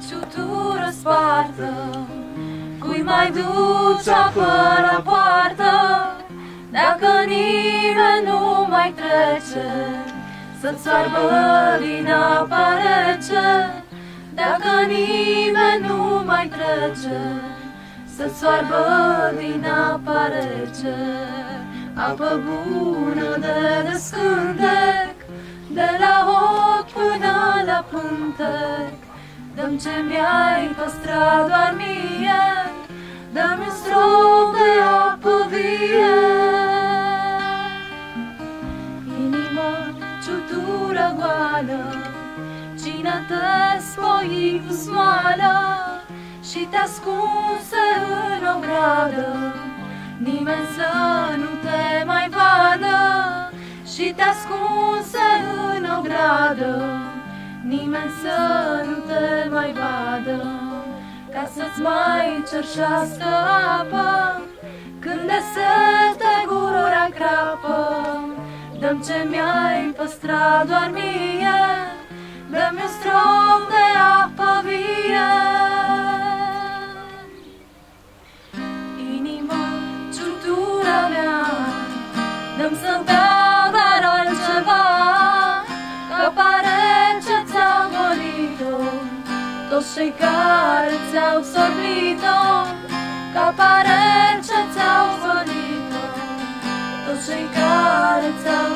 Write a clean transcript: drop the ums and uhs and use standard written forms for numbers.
ciutură spartă, cui mai duce apă la poartă? Dacă nimeni nu mai trece, să-ți soarbă din apa rece. Dacă nimeni nu mai trece, să-ți soarbă din apa rece. Apă bună de descântec, de la ochi până la pântec. Dă-mi ce mi-ai păstrat doar mie, dă-mi un strop de apă vie. Inima, ciutură goală, cine te spoi cu smoală și te ascunse în ogradă, nimeni să nu te mai vadă. Și te ascunse în ogradă, nimeni să nu te mai vadă. Ca să-ți mai cerșească apă, când de sete gura crapă. Dă-mi ce mi-ai păstrat doar mie, dă-mi un strop de apă vie. Inima, ciutura mea, dă-mi să beau dar altceva, că pare ce ți-au golit-o toți cei care ți-au sorbit-o. Că pare ce ți-au golit-o toți cei care ți-au